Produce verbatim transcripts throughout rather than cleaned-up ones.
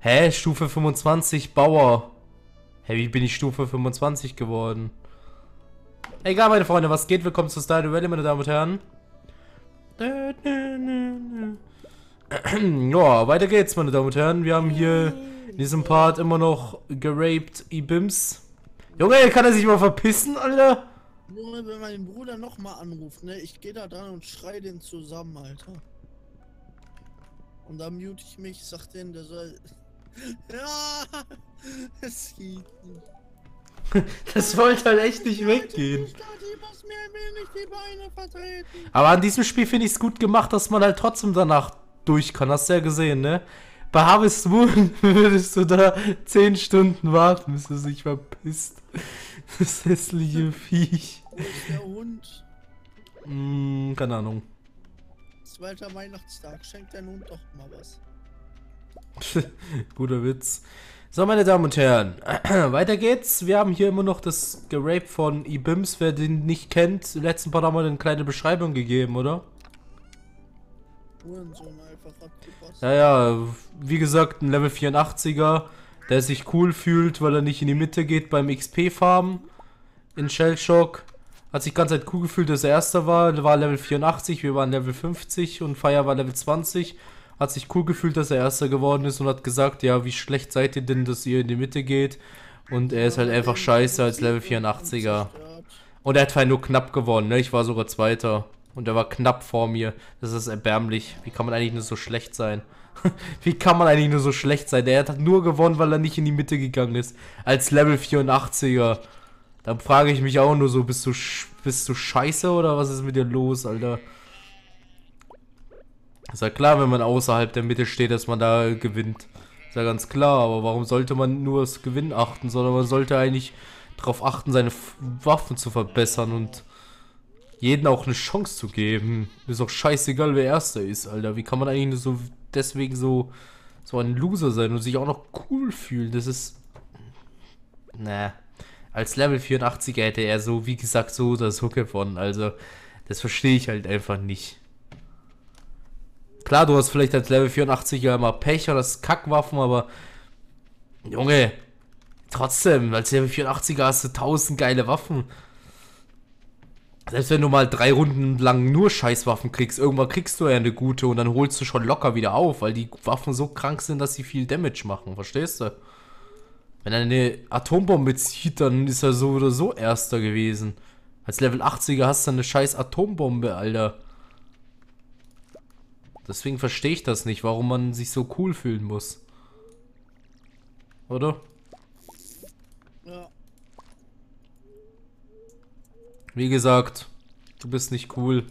Hä? Stufe fünfundzwanzig Bauer. Hä, wie bin ich Stufe fünfundzwanzig geworden? Egal, meine Freunde, was geht? Willkommen zu Stardew Valley, meine Damen und Herren. Ja, weiter geht's, meine Damen und Herren. Wir haben hier in diesem Part immer noch geraped Ibims. Junge, kann er sich mal verpissen, Alter? Junge, wenn mein Bruder nochmal anruft, ne, ich gehe da dran und schrei den zusammen, Alter. Und dann mute ich mich, sag den, der soll... Ja, es geht nicht. Das wollte halt echt nicht weggehen. Ich muss mir wenig die Beine vertreten. Aber an diesem Spiel finde ich es gut gemacht, dass man halt trotzdem danach durch kann. Hast du ja gesehen, ne? Bei Harvest Moon würdest du da zehn Stunden warten, bis du sich verpisst. Das hässliche Viech. Wo ist der Hund? Hm, keine Ahnung. Zweiter Weihnachtstag, schenkt dein Hund doch mal was. Guter Witz. So, meine Damen und Herren, weiter geht's. Wir haben hier immer noch das Gerape von Ibims. Wer den nicht kennt, im letzten Part haben wir eine kleine Beschreibung gegeben, oder? Hurensohn einfach abgepasst. Ja, ja, wie gesagt, ein Level vierundachtziger, der sich cool fühlt, weil er nicht in die Mitte geht beim X P-Farmen in Shellshock. Hat sich ganz halt cool gefühlt, dass er Erster war. War Level vierundachtzig, wir waren Level fünfzig und Fire war Level zwanzig. Hat sich cool gefühlt, dass er Erster geworden ist und hat gesagt, ja, wie schlecht seid ihr denn, dass ihr in die Mitte geht? Und er ist halt einfach scheiße als Level vierundachtziger. Und er hat halt nur knapp gewonnen, ne? Ich war sogar Zweiter. Und er war knapp vor mir. Das ist erbärmlich. Wie kann man eigentlich nur so schlecht sein? Wie kann man eigentlich nur so schlecht sein? Der hat nur gewonnen, weil er nicht in die Mitte gegangen ist. Als Level vierundachtziger. Dann frage ich mich auch nur so, bist du, bist du scheiße oder was ist mit dir los, Alter? Ist ja klar, wenn man außerhalb der Mitte steht, dass man da gewinnt. Ist ja ganz klar, aber warum sollte man nur das Gewinnen achten, sondern man sollte eigentlich darauf achten, seine F Waffen zu verbessern und jeden auch eine Chance zu geben. Ist auch scheißegal, wer Erster ist, Alter. Wie kann man eigentlich nur so deswegen so, so ein Loser sein und sich auch noch cool fühlen? Das ist... Na, als Level vierundachtziger hätte er so, wie gesagt, so das Hook gewonnen. Also, das verstehe ich halt einfach nicht. Klar, du hast vielleicht als Level vierundachtziger mal Pech oder das Kackwaffen, aber Junge, trotzdem, als Level vierundachtziger hast du tausend geile Waffen. Selbst wenn du mal drei Runden lang nur Scheißwaffen kriegst, irgendwann kriegst du ja eine gute und dann holst du schon locker wieder auf, weil die Waffen so krank sind, dass sie viel Damage machen, verstehst du? Wenn er eine Atombombe zieht, dann ist er so oder so Erster gewesen. Als Level achtziger hast du eine scheiß Atombombe, Alter. Deswegen verstehe ich das nicht, warum man sich so cool fühlen muss. Oder? Ja. Wie gesagt, du bist nicht cool.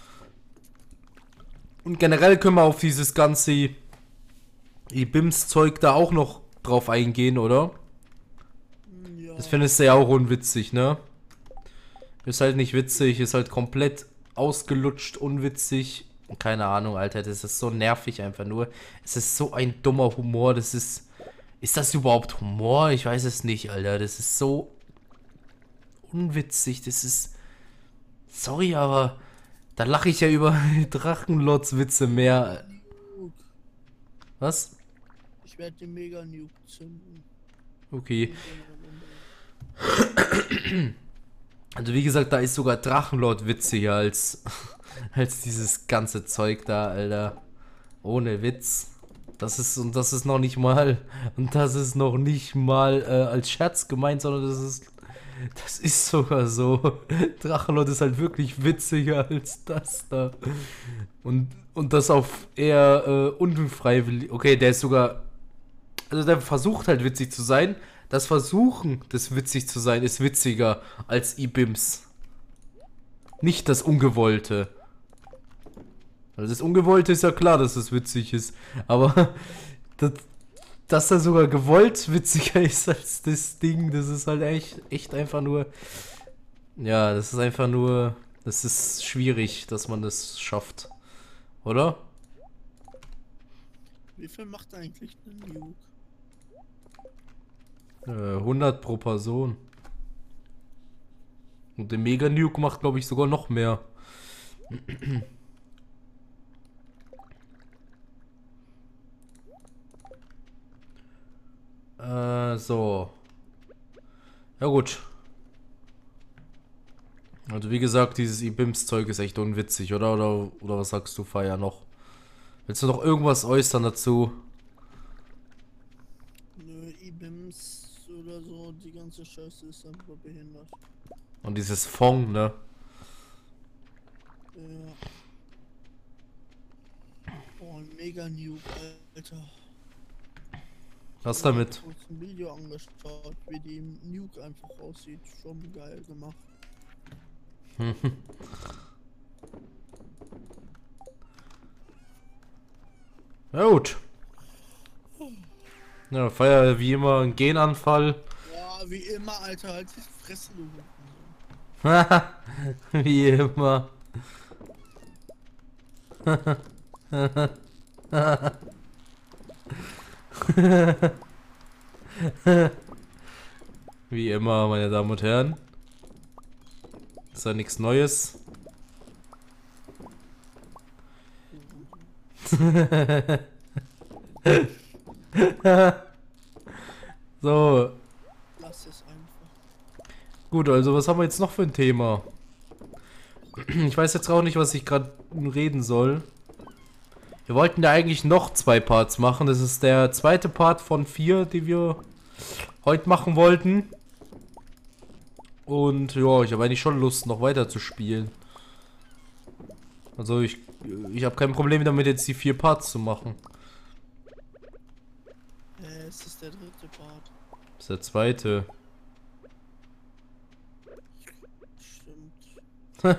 Und generell können wir auf dieses ganze Ibims-Zeug da auch noch drauf eingehen, oder? Ja. Das findest du ja auch unwitzig, ne? Ist halt nicht witzig, ist halt komplett ausgelutscht, unwitzig. Keine Ahnung, Alter, das ist so nervig einfach nur. Es ist so ein dummer Humor, das ist... Ist das überhaupt Humor? Ich weiß es nicht, Alter. Das ist so unwitzig, das ist... Sorry, aber da lache ich ja über Drachenlords-Witze mehr. Was? Ich werde den Mega-Nuke zünden. Okay. Also wie gesagt, da ist sogar Drachenlord witziger als... als dieses ganze Zeug da, Alter. Ohne Witz. Das ist, und das ist noch nicht mal, und das ist noch nicht mal äh, als Scherz gemeint, sondern das ist, das ist sogar so. Drachenlord ist halt wirklich witziger als das da. Und, und das auf eher äh, unfreiwillig. Okay, der ist sogar, also der versucht halt witzig zu sein. Das Versuchen des witzig zu sein ist witziger als Ibims. Nicht das Ungewollte. Also das Ungewollte ist ja klar, dass es witzig ist. Aber das, dass er sogar gewollt witziger ist als das Ding, das ist halt echt, echt einfach nur... Ja, das ist einfach nur... Das ist schwierig, dass man das schafft. Oder? Wie viel macht eigentlich ein Nuke? Äh, hundert pro Person. Und der Mega Nuke macht, glaube ich, sogar noch mehr. Äh, so. Ja gut. Also wie gesagt, dieses I-Bims-Zeug ist echt unwitzig, oder? Oder, oder was sagst du, Feier, noch? Willst du noch irgendwas äußern dazu? Nö, I-Bims oder so, die ganze Scheiße ist einfach behindert. Und dieses Fong, ne? Ja. Oh, ein mega Nuke, Alter. Was Ich hab mir damit? kurz ein Video angeschaut, wie die Nuke einfach aussieht. Schon geil gemacht. Ja gut. Ja, Feier wie immer ein Genanfall. Boah, wie immer, Alter, halt die Fresse, du Hurensohn. Wie immer. Wie immer, meine Damen und Herren. Ist ja nichts Neues. So, Lass es einfach. gut, also was haben wir jetzt noch für ein Thema? Ich weiß jetzt auch nicht, was ich gerade reden soll. Wir wollten ja eigentlich noch zwei Parts machen. Das ist der zweite Part von vier, die wir heute machen wollten. Und ja, ich habe eigentlich schon Lust, noch weiter zu spielen. Also ich, ich habe kein Problem damit, jetzt die vier Parts zu machen. Äh, es ist der dritte Part. Das ist der zweite. Stimmt.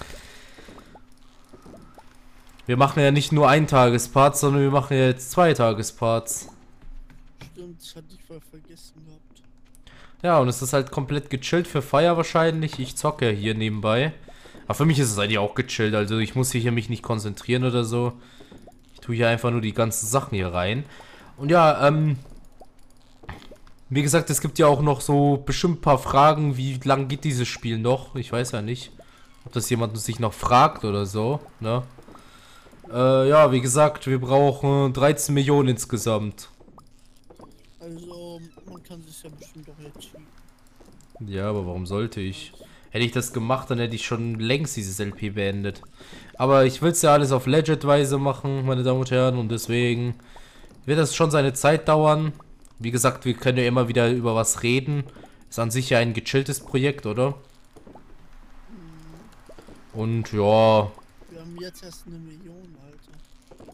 Wir machen ja nicht nur ein Tagesparts, sondern wir machen ja jetzt zwei Tagesparts. Stimmt, das hatte ich voll vergessen gehabt. Ja, und es ist halt komplett gechillt für Feier wahrscheinlich. Ich zocke ja hier nebenbei. Aber für mich ist es eigentlich auch gechillt. Also ich muss hier mich nicht konzentrieren oder so. Ich tue hier einfach nur die ganzen Sachen hier rein. Und ja, ähm... wie gesagt, es gibt ja auch noch so bestimmt ein paar Fragen. Wie lang geht dieses Spiel noch? Ich weiß ja nicht, ob das jemand sich noch fragt oder so, ne? Äh, ja, wie gesagt, wir brauchen dreizehn Millionen insgesamt. Also, man kann sich ja bestimmt auch jetzt schieben. Ja, aber warum sollte ich? Hätte ich das gemacht, dann hätte ich schon längst dieses L P beendet. Aber ich will es ja alles auf Legit-Weise machen, meine Damen und Herren, und deswegen wird das schon seine Zeit dauern. Wie gesagt, wir können ja immer wieder über was reden. Ist an sich ja ein gechilltes Projekt, oder? Und ja... Wir haben jetzt erst eine Million, Alter.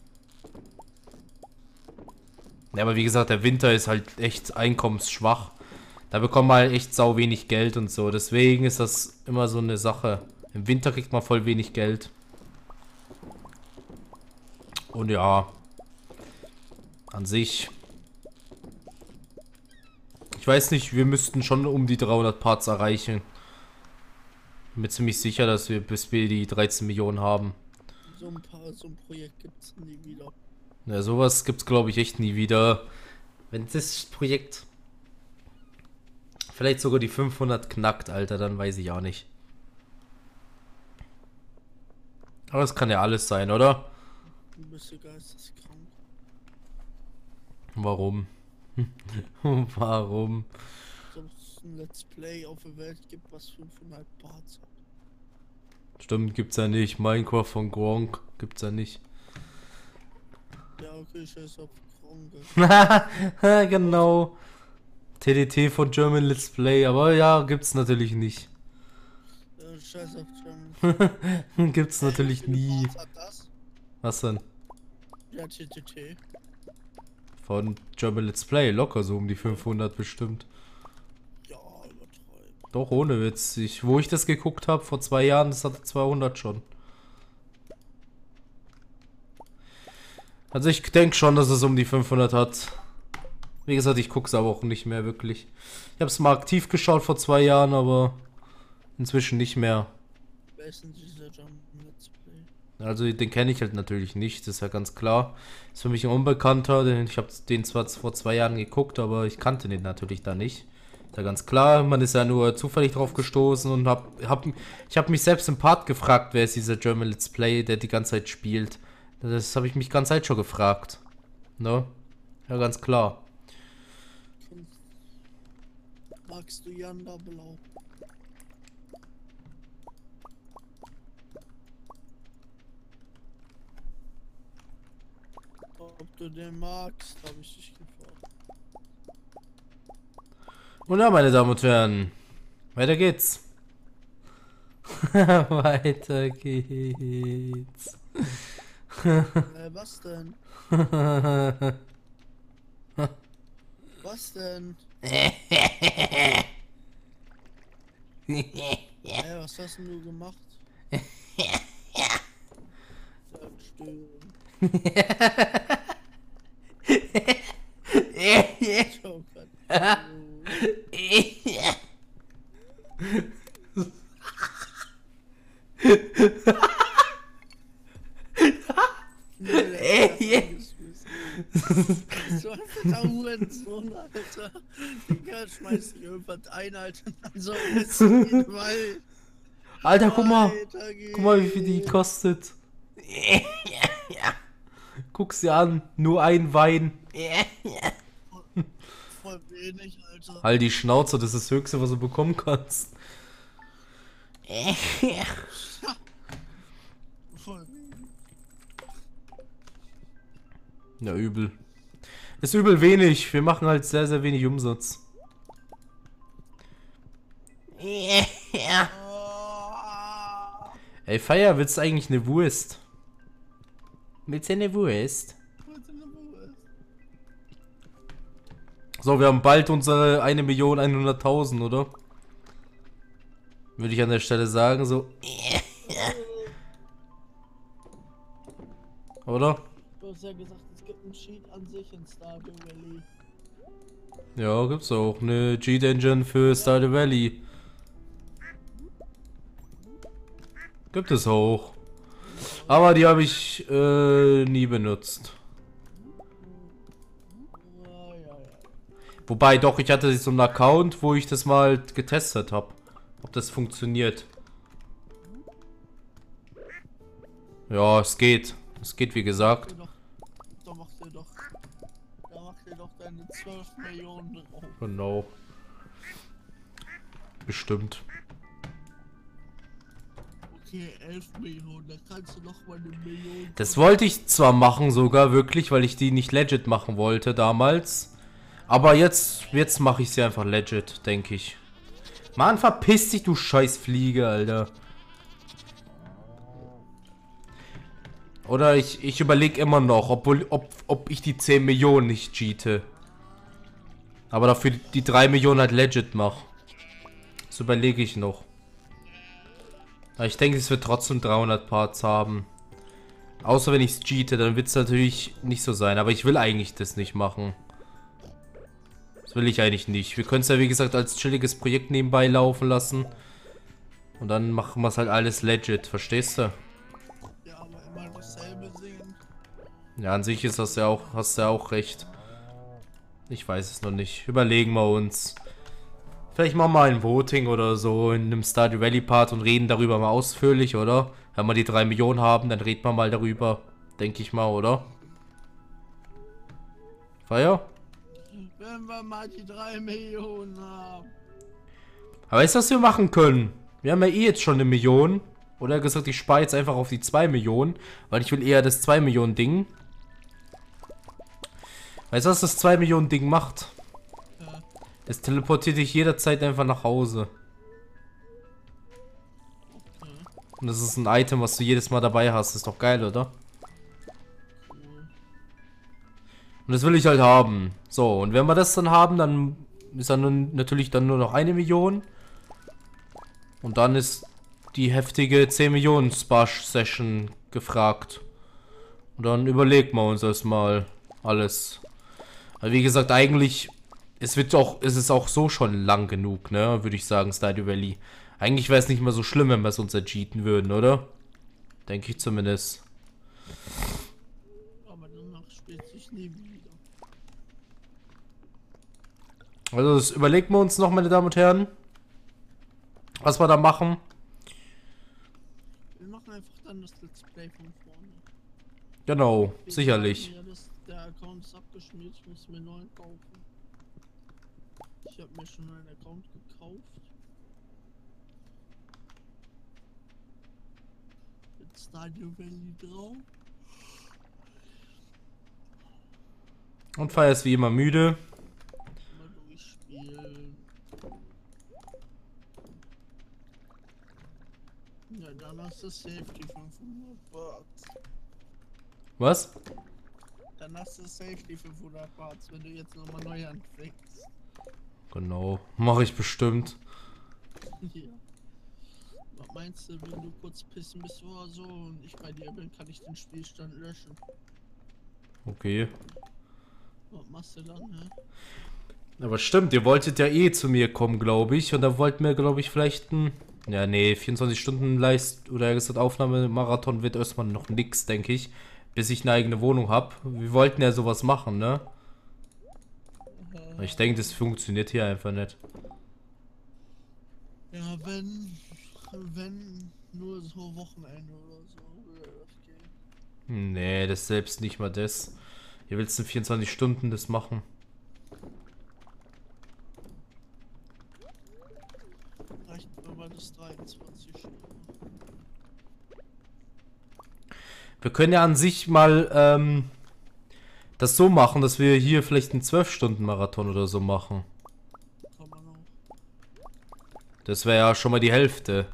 Ja, aber wie gesagt, der Winter ist halt echt einkommensschwach. Da bekommt man halt echt sau wenig Geld und so. Deswegen ist das immer so eine Sache. Im Winter kriegt man voll wenig Geld. Und ja, an sich... Ich weiß nicht, wir müssten schon um die dreihundert Parts erreichen. Bin mir ziemlich sicher, dass wir bis wir die dreizehn Millionen haben. So ein paar, so ein Projekt gibt's nie wieder. Ja, sowas gibt's glaube ich echt nie wieder. Wenn das Projekt vielleicht sogar die fünfhundert knackt, Alter, dann weiß ich auch nicht. Aber es kann ja alles sein, oder? Du bist ja geisteskrank. Warum? Warum? Ob es ein Let's Play auf der Welt gibt, was fünfhundert Parts hat. Stimmt, gibt's ja nicht. Minecraft von Gronk gibt's ja nicht. Ja, okay, scheiß auf Kronke. Genau. T D T von German Let's Play, aber ja, gibt's natürlich nicht. Ja, scheiß auf German. Gibt's natürlich Wie viele nie. Parts hat das? Was denn? Ja, T T T. Von German Let's Play, locker so um die fünfhundert bestimmt. Ja, übertreiben. Doch, ohne Witz. Ich, wo ich das geguckt habe, vor zwei Jahren, das hatte zweihundert schon. Also ich denke schon, dass es um die fünfhundert hat. Wie gesagt, ich gucke es aber auch nicht mehr wirklich. Ich habe es mal aktiv geschaut vor zwei Jahren, aber inzwischen nicht mehr. Wer ist denn dieser German Let's Play? Also den kenne ich halt natürlich nicht, das ist ja ganz klar. Ist für mich ein Unbekannter, denn ich habe den zwar vor zwei Jahren geguckt, aber ich kannte den natürlich da nicht. Ist ja ganz klar, man ist ja nur zufällig drauf gestoßen und hab, hab ich habe mich selbst im Part gefragt, wer ist dieser German Let's Play, der die ganze Zeit spielt. Das habe ich mich die ganze Zeit schon gefragt. Ne? Ja, ganz klar. Magst du Yanda Blau? Ob du den magst, habe ich dich gefragt. Und ja, meine Damen und Herren, weiter geht's. Weiter geht's. Äh, was denn? Was denn? Äh, was hast denn du gemacht? So ein fetter Hurensohn, Alter. Digga, schmeiß dich irgendwas ein, Alter. Dann soll es gehen, weil... Alter, guck mal. Guck mal, wie viel die kostet. Guck sie an. Nur ein Wein. Voll wenig, Alter. Halt die Schnauze, das ist das Höchste, was du bekommen kannst. Voll wenig. Ja, übel. Ist übel wenig. Wir machen halt sehr, sehr wenig Umsatz. Ey, Feier, willst du eigentlich eine Wurst? Willst du eine Wurst? So, wir haben bald unsere eine Million einhunderttausend, oder? Würde ich an der Stelle sagen, so. Oder? Du hast ja gesagt, es gibt einen Cheat an sich in Stardew Valley. Ja, gibt's auch eine Cheat Engine für Stardew Valley. Gibt es auch. Aber die habe ich äh, nie benutzt. Ja, ja, ja. Wobei, doch, ich hatte so einen Account, wo ich das mal getestet habe. Ob das funktioniert. Ja, es geht. Es geht, wie gesagt. Doch, da macht ihr doch, da macht ihr doch deine zwölf Millionen drauf. Genau. Bestimmt. Okay, elf Millionen, da kannst du noch mal eine Million. Das wollte ich zwar machen sogar, wirklich, weil ich die nicht legit machen wollte damals. Aber jetzt, jetzt mache ich sie einfach legit, denke ich. Mann, verpiss dich, du scheiß Fliege, Alter. Oder ich, ich überlege immer noch, ob, ob, ob ich die zehn Millionen nicht cheate. Aber dafür die drei Millionen halt legit mache. Das überlege ich noch. Aber ich denke, es wird trotzdem dreihundert Parts haben. Außer wenn ich es cheate, dann wird es natürlich nicht so sein. Aber ich will eigentlich das nicht machen. Das will ich eigentlich nicht. Wir können es ja, wie gesagt, als chilliges Projekt nebenbei laufen lassen. Und dann machen wir es halt alles legit. Verstehst du? Ja, aber immer dasselbe sehen. Ja, an sich ist das ja auch, hast du ja auch recht. Ich weiß es noch nicht. Überlegen wir uns. Vielleicht machen wir ein Voting oder so in einem Stardew Valley Part und reden darüber mal ausführlich, oder? Wenn wir die drei Millionen haben, dann reden wir mal darüber. Denke ich mal, oder? Feier? Wenn wir mal die drei Millionen haben. Aber weißt du, was wir machen können? Wir haben ja eh jetzt schon eine Million. Oder gesagt, ich spare jetzt einfach auf die zwei Millionen. Weil ich will eher das zwei Millionen Ding. Weißt du, was das zwei Millionen Ding macht? Ja. Es teleportiert dich jederzeit einfach nach Hause. Okay. Und das ist ein Item, was du jedes Mal dabei hast. Ist doch geil, oder? Cool. Und das will ich halt haben. So, und wenn wir das dann haben, dann ist dann nun natürlich dann nur noch eine Million. Und dann ist die heftige zehn Millionen Sparsch Session gefragt. Und dann überlegen wir uns erstmal alles. Weil wie gesagt, eigentlich, es wird auch, es ist auch so schon lang genug, ne, würde ich sagen, Stardew Valley. Eigentlich wäre es nicht mehr so schlimm, wenn wir es uns entscheiden würden, oder? Denke ich zumindest. Aber danach spielt sich nie wieder. Also das überlegen wir uns noch, meine Damen und Herren. Was wir da machen. Wir machen einfach dann das Let's Play von vorne. Genau, Wir sicherlich. sagen, ja, das, der Account ist abgeschmiert, ich muss mir einen neuen kaufen. Ich habe mir schon einen Account gekauft. Mit Stardew Valley drauf. Und Feier ist wie immer müde. Mal durchspielen. Ja, dann hast du Safety fünfhundert Parts. Was? Dann hast du Safety fünfhundert Parts, wenn du jetzt nochmal neu anfängst. Genau, mache ich bestimmt. Ja. Was meinst du, wenn du kurz pissen bist oder so und ich bei dir bin, kann ich den Spielstand löschen? Okay. Was machst du dann, hä? Aber stimmt, ihr wolltet ja eh zu mir kommen, glaube ich. Und da wollten wir, glaube ich, vielleicht ein... Ja, nee, vierundzwanzig Stunden Leist... Oder gesagt, Aufnahmemarathon wird erstmal noch nix, denke ich. Bis ich eine eigene Wohnung habe. Wir wollten ja sowas machen, ne? Ich denke, das funktioniert hier einfach nicht. Ja, wenn... Wenn... Nur so Wochenende oder so würde das gehen. Nee, das selbst nicht mal das. Hier willst du in vierundzwanzig Stunden das machen. Reicht aber das dreiundzwanzig Stunden. Wir können ja an sich mal ähm, das so machen, dass wir hier vielleicht einen zwölf Stunden Marathon oder so machen. Kann man auch. Das wäre ja schon mal die Hälfte.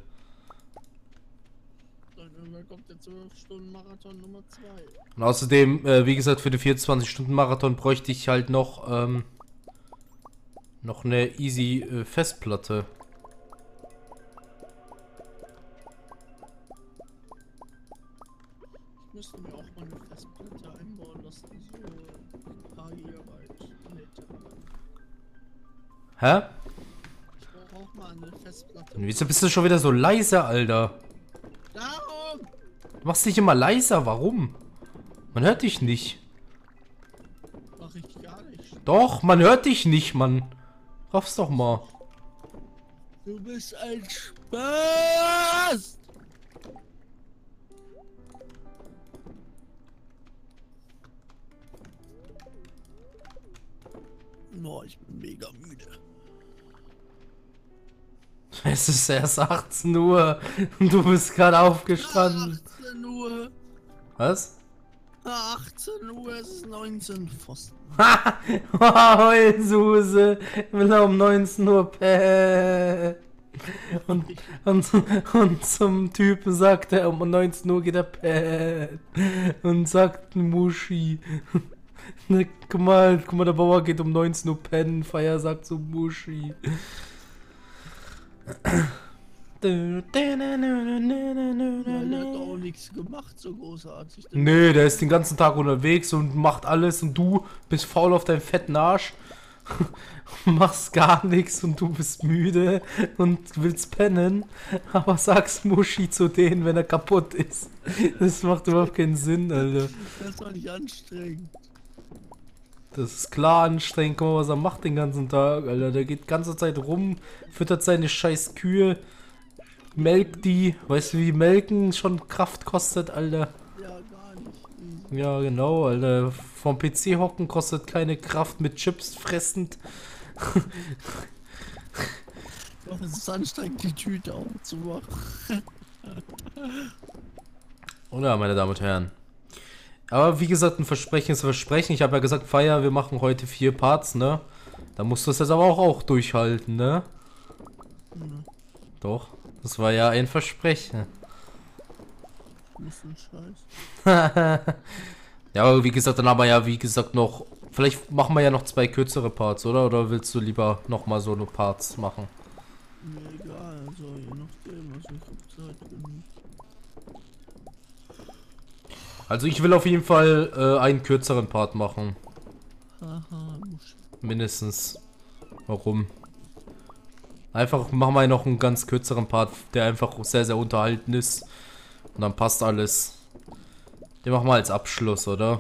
Dann irgendwann kommt der zwölf Stunden Marathon Nummer zwei. Und außerdem, äh, wie gesagt, für den vierundzwanzig Stunden Marathon bräuchte ich halt noch ähm, noch eine easy äh, Festplatte. Ich müsste mir auch mal eine Festplatte einbauen, dass die so ein paar Gigabyte lädt. Hä? Ich brauche auch mal eine Festplatte. Und wieso bist du schon wieder so leise, Alter? Darum! Du machst dich immer leiser, warum? Man hört dich nicht. Mach ich gar nicht. Doch, man hört dich nicht, Mann. Raff's doch mal. Du bist ein Spaß! Boah, ich bin mega müde. Es ist erst achtzehn Uhr und du bist gerade aufgestanden. achtzehn Uhr. Was? achtzehn Uhr, es ist neunzehn Pfosten. Ha! Heulsuse! Ich will um neunzehn Uhr päh. Und, und, und zum Typen sagt er, um neunzehn Uhr geht er päh. Und sagt Muschi. Ne, guck mal, guck mal, der Bauer geht um neunzehn Uhr pennen. Feier sagt so Muschi. Weil der hat auch nichts gemacht, so großartig. Nö, der ist den ganzen Tag unterwegs und macht alles und du bist faul auf deinem fetten Arsch. Machst gar nichts und du bist müde und willst pennen, aber sagst Muschi zu denen, wenn er kaputt ist. Das macht überhaupt keinen Sinn, Alter. Das ist doch nicht anstrengend. Das ist klar anstrengend. Guck mal, was er macht den ganzen Tag, Alter. Der geht die ganze Zeit rum, füttert seine scheiß Kühe, melkt die. Weißt du, wie melken schon Kraft kostet, Alter? Ja, gar nicht. Ja, genau, Alter. Vom P C hocken kostet keine Kraft mit Chips fressend. Doch, es ist anstrengend, die Tüte aufzumachen. Oder, meine Damen und Herren. Aber wie gesagt, ein Versprechen ist ein Versprechen. Ich habe ja gesagt, Feier, wir machen heute vier Parts, ne? Da musst du es jetzt aber auch, auch durchhalten, ne? Mhm. Doch, das war ja ein Versprechen. Das ist ein Scheiß. Ja, aber wie gesagt, dann haben wir ja, wie gesagt, noch... Vielleicht machen wir ja noch zwei kürzere Parts, oder? Oder willst du lieber nochmal so eine Parts machen? Mir egal, also je nachdem, also ich hab Zeit genug. Also ich will auf jeden Fall äh, einen kürzeren Part machen. Haha, Musch. Mindestens. Warum? Einfach machen wir noch einen ganz kürzeren Part, der einfach sehr, sehr unterhalten ist. Und dann passt alles. Den machen wir als Abschluss, oder?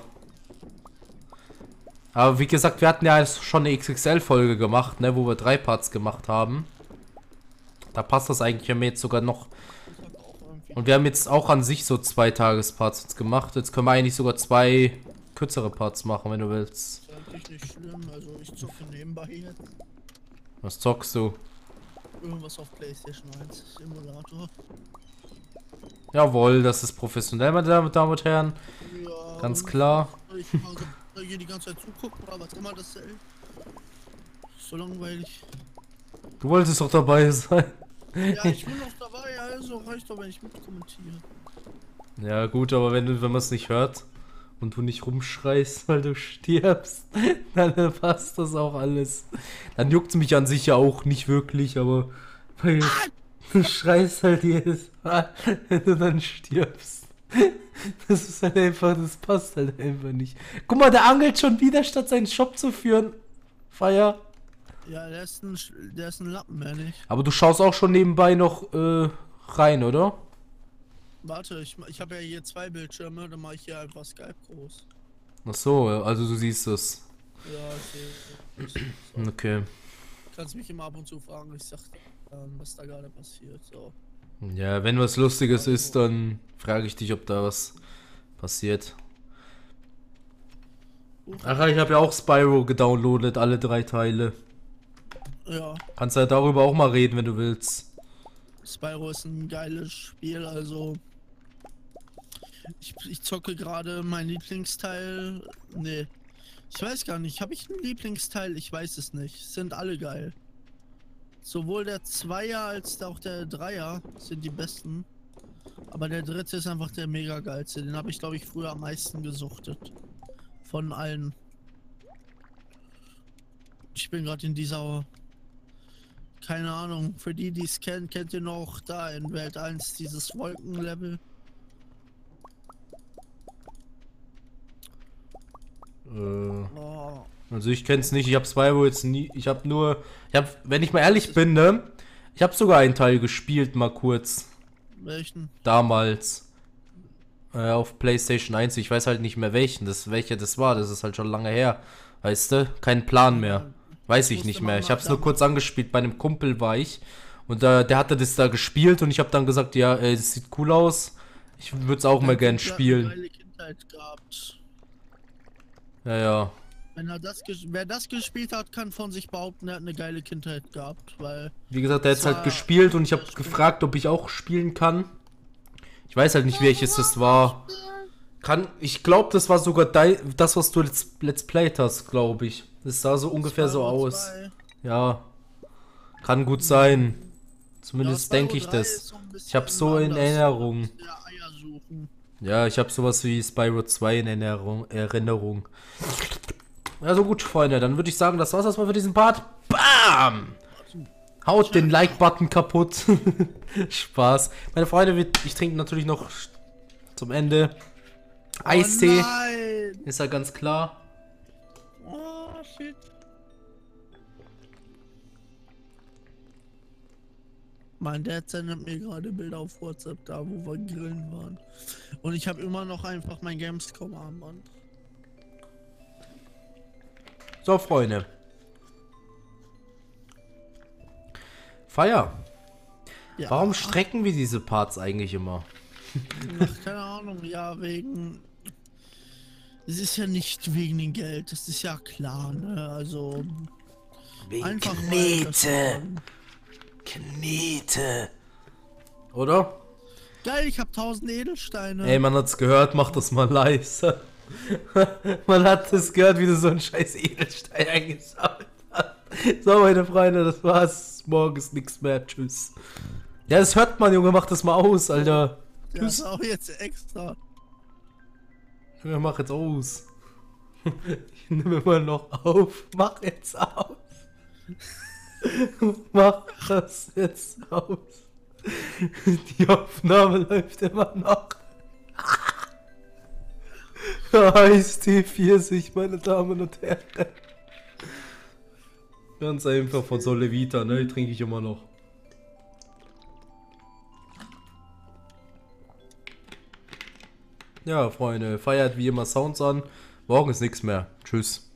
Aber wie gesagt, wir hatten ja schon eine X X L-Folge gemacht, ne, wo wir drei Parts gemacht haben. Da passt das eigentlich, wenn wir jetzt sogar noch... Ich hab auch irgendwie Und wir haben jetzt auch an sich so zwei Tagesparts jetzt gemacht. Jetzt können wir eigentlich sogar zwei kürzere Parts machen, wenn du willst. ist eigentlich nicht schlimm, also ich zocke nebenbei jetzt. Was zockst du? Irgendwas auf PlayStation eins. Simulator. Jawohl, das ist professionell, meine Damen und Herren. Ja, Ganz klar. Ich soll hier die ganze Zeit zugucken, oder was immer das ist. So langweilig. Du wolltest doch dabei sein. Ja, ich bin noch dabei, also reicht doch, wenn ich mitkommentiere. Ja gut, aber wenn du, wenn man es nicht hört und du nicht rumschreist, weil du stirbst, dann passt das auch alles. Dann juckt es mich an sich ja auch nicht wirklich, aber weil du schreist halt jedes Mal, wenn du dann stirbst. Das ist halt einfach, das passt halt einfach nicht. Guck mal, der angelt schon wieder, statt seinen Shop zu führen. Feier. Ja, der ist ein, der ist ein Lappen, mehr nicht. Aber du schaust auch schon nebenbei noch äh, rein, oder? Warte, ich, ich habe ja hier zwei Bildschirme, dann mache ich hier einfach Skype groß. Ach so, also du siehst es. Ja, okay. So. Okay. Kannst mich immer ab und zu fragen, ich sag, ähm, was da gerade passiert. So. Ja, wenn was Lustiges ist, dann frage ich dich, ob da was passiert. Ach, ich habe ja auch Spyro gedownloadet, alle drei Teile. Ja. Kannst ja darüber auch mal reden, wenn du willst. Spyro ist ein geiles Spiel, also ich, ich zocke gerade mein Lieblingsteil. Nee, ich weiß gar nicht. Habe ich einen Lieblingsteil? Ich weiß es nicht. Sind alle geil. Sowohl der Zweier als auch der Dreier sind die besten. Aber der dritte ist einfach der mega geilste. Den habe ich, glaube ich, früher am meisten gesuchtet. Von allen. Ich bin gerade in dieser... Keine Ahnung, für die, die es kennen, kennt ihr noch da in Welt eins dieses Wolkenlevel? Äh, Oh. also ich kenn's nicht, ich habe Spyro jetzt nie, ich habe nur, ich habe, wenn ich mal ehrlich bin, ne, ich habe sogar einen Teil gespielt, mal kurz. Welchen? Damals. Äh, auf PlayStation eins, ich weiß halt nicht mehr welchen, das, welcher das war, das ist halt schon lange her. Weißt du, kein Plan mehr. Weiß ich nicht mehr. Ich habe es nur kurz angespielt. Bei einem Kumpel war ich. Und äh, der hatte das da gespielt. Und ich habe dann gesagt, ja, ey, das sieht cool aus. Ich würde es auch mal gern spielen. Eine geile Kindheit gehabt. Ja, ja. Wenn er das wer das gespielt hat, kann von sich behaupten, er hat eine geile Kindheit gehabt. Weil Wie gesagt, der hat es halt gespielt. Und ich habe gefragt, ob ich auch spielen kann. Ich weiß halt nicht, welches das war. Kann, ich glaube, das war sogar dein, das, was du let's, let's played hast, glaube ich. Das sah so ungefähr so aus. Ja. Kann gut sein. Zumindest denke ich das. Ich habe so in Erinnerung. Ja, ich habe sowas wie Spyro zwei in Erinnerung. Erinnerung. Also gut, Freunde, dann würde ich sagen, das war's erstmal für diesen Part. Bam! Haut den Like-Button kaputt. Spaß. Meine Freunde, ich trinke natürlich noch zum Ende Eistee. Oh ist ja ganz klar. Oh, shit. Mein Dad sendet mir gerade Bilder auf WhatsApp, da wo wir grillen waren. Und ich habe immer noch einfach mein Gamescom-Armband. So, Freunde. Feier. Ja. Warum strecken wir diese Parts eigentlich immer? Ach, keine Ahnung, ja, wegen... Es ist ja nicht wegen dem Geld, das ist ja klar, ne? Also... Wegen einfach Knete. Knete. Oder? Geil, ich hab tausend Edelsteine. Ey, man hat's gehört, mach das mal leise. Man hat es gehört, wie du so einen scheiß Edelstein eingesammelt hast. So, meine Freunde, das war's. Morgen ist nichts mehr. Tschüss. Ja, das hört man, Junge, mach das mal aus, Alter. Ja, das ist auch jetzt extra. Junge, mach jetzt aus. Ich nehme immer noch auf. Mach jetzt aus. Mach das jetzt aus. Die Aufnahme läuft immer noch. Eistee Pfirsich, meine Damen und Herren. Ganz einfach von Solevita, ne? Die trinke ich immer noch. Ja, Freunde, feiert wie immer Sounds an. Morgen ist nichts mehr. Tschüss.